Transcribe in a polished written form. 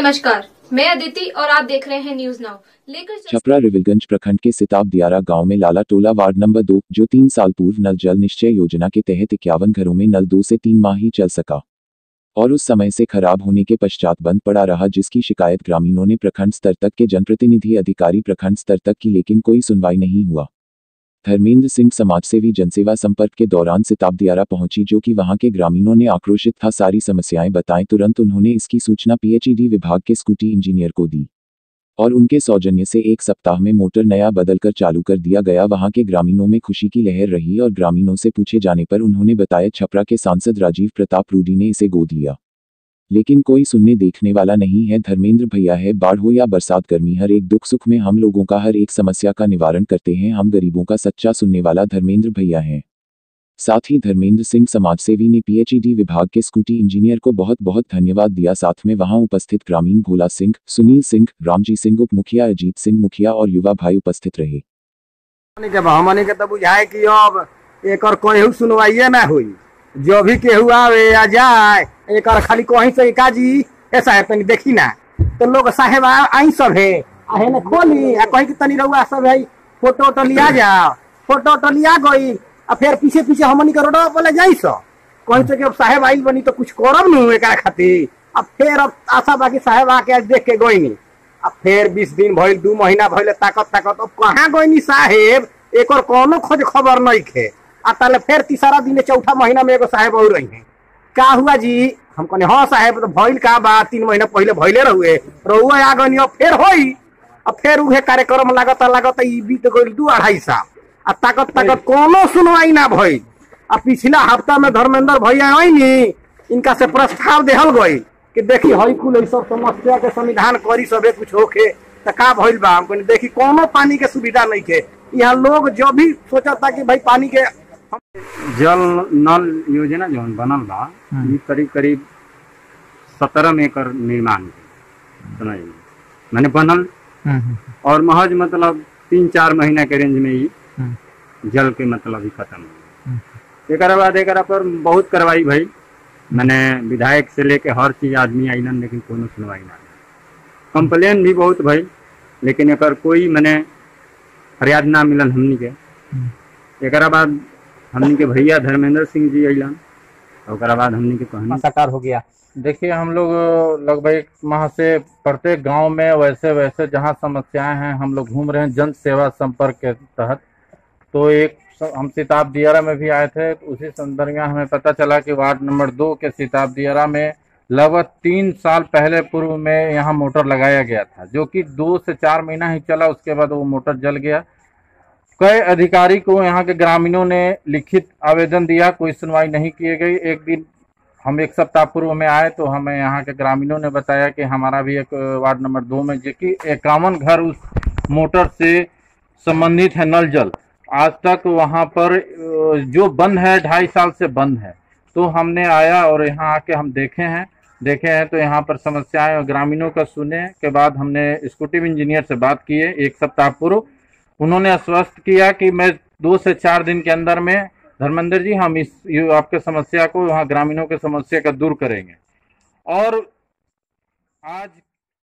नमस्कार, मैं अदिति और आप देख रहे हैं न्यूज नाउ। लेकर छपरा रिविलगंज प्रखंड के सिताब दियारा गांव में लाला टोला वार्ड नंबर 2 जो 3 साल पूर्व नल जल निश्चय योजना के तहत 51 घरों में नल 2 से 3 माह ही चल सका और उस समय से खराब होने के पश्चात बंद पड़ा रहा, जिसकी शिकायत ग्रामीणों ने प्रखंड स्तर तक के जनप्रतिनिधि अधिकारी प्रखंड स्तर तक की, लेकिन कोई सुनवाई नहीं हुआ। धर्मेंद्र सिंह समाजसेवी जनसेवा संपर्क के दौरान सिताब दियारा पहुंची, जो कि वहां के ग्रामीणों ने आक्रोशित था। सारी समस्याएं बताएं तुरंत उन्होंने इसकी सूचना पीएचईडी विभाग के स्कूटी इंजीनियर को दी और उनके सौजन्य से 1 सप्ताह में मोटर नया बदलकर चालू कर दिया गया। वहां के ग्रामीणों में खुशी की लहर रही और ग्रामीणों से पूछे जाने पर उन्होंने बताया छपरा के सांसद राजीव प्रताप रूडी ने इसे गोद लिया, लेकिन कोई सुनने देखने वाला नहीं है। धर्मेंद्र भैया है, बाढ़ हो या बरसात गर्मी, हर एक दुख सुख में हम लोगों का हर एक समस्या का निवारण करते हैं। हम गरीबों का सच्चा सुनने वाला धर्मेंद्र भैया हैं। साथ ही धर्मेंद्र सिंह समाजसेवी ने पीएचईडी विभाग के स्कूटी इंजीनियर को बहुत बहुत धन्यवाद दिया। साथ में वहां उपस्थित ग्रामीण भोला सिंह, सुनील सिंह, रामजी सिंह उप मुखिया, अजीत सिंह मुखिया और युवा भाई उपस्थित रहे। हमने के तो बुझाए कि अब एक कोई सुनवाइए ना हुई, जो भी केहू आवे या जाए एक खाली कहीं से काजी ऐसा है तनी देखी ना, तो लोग साहेब आई सब है आहे ने खोली आ कहीं की तनी रहुआ सब है फोटो तो लिया जाओ, फोटो तो लिया गई आ फिर पीछे पीछे हमनी के रोड पर जाई सो कहीं से कि अब साहेब आइल बनी तो कुछ करब नहीं एक खातिर। अब फिर अब आशा बाकी साहेब आके आज देख के गई नहीं, अब फिर 20 दिन भइल 2 महीना भइल ताकत अब कहाँ गई साहेब, एक और कोनो खोज खबर नहीं खे। ताले फिर तीसरा दिन 4था महीना में एगो साहेब और रही है, का हुआ जी? हम कहने हाँ साहेब तो भइल का बा, 3 महीना पहले भइले रहुए आ गई, अब फिर होई, अब फिर उहे कार्यक्रम लागत ई बीत गइल 2-2.5 साल आ ताकत कोनो सुनवाई ना भइल। अब पिछला हफ्ता में धर्मेंद्र भैया आईनी, इनका से प्रस्ताव देहल गई कि देखी हई कुल सब समस्या के समाधान करी, सबे कुछ होके त का भइल बा। हम कहने देखी कोनो पानी के सुविधा नहीं के यहाँ, लोग जो भी सोचता कि भाई पानी के जल नल योजना जो बनल बा करीब 17 एकड़ निर्माण मैंने बनल और महज मतलब 3-4 महीना के रेंज में ही जल के मतलब ही खत्म। एक बाद एक पर बहुत कार्रवाई भाई, मैंने विधायक से लेके हर चीज आदमी आइलन, लेकिन कोनो सुनवाई ना। कंप्लेन भी बहुत भाई, लेकिन एक कोई मैंने फरियाद ना मिलन हमनी के। एक बाद हमनी के भैया धर्मेंद्र सिंह जी अइलन, और बाद हमनी के कहानी साकार हो गया। देखिए हम लोग लगभग 1 माह से प्रत्येक गांव में वैसे जहां समस्याएं हैं हम लोग घूम रहे हैं जन सेवा संपर्क के तहत। तो हम सिताब दियारा में भी आए थे, तो उसी संदर्भ में हमें पता चला कि वार्ड नंबर 2 के सिताब दियारा में लगभग 3 साल पहले पूर्व में यहाँ मोटर लगाया गया था, जो कि 2 से 4 महीना ही चला, उसके बाद वो मोटर जल गया। कई अधिकारी को यहाँ के ग्रामीणों ने लिखित आवेदन दिया, कोई सुनवाई नहीं की गई। एक दिन हम 1 सप्ताह पूर्व में आए तो हमें यहाँ के ग्रामीणों ने बताया कि हमारा भी एक वार्ड नंबर 2 में जो कि 51 घर उस मोटर से संबंधित है, नल जल आज तक वहाँ पर जो बंद है 2.5 साल से बंद है। तो हमने आया और यहाँ आके हम देखे हैं तो यहाँ पर समस्याएं और ग्रामीणों का सुने के बाद हमने स्कूटी इंजीनियर से बात की है 1 सप्ताह पूर्व। उन्होंने आश्वस्त किया कि मैं 2 से 4 दिन के अंदर में धर्मेंद्र जी हम इस आपके समस्या को, वहाँ ग्रामीणों के समस्या का दूर करेंगे। और आज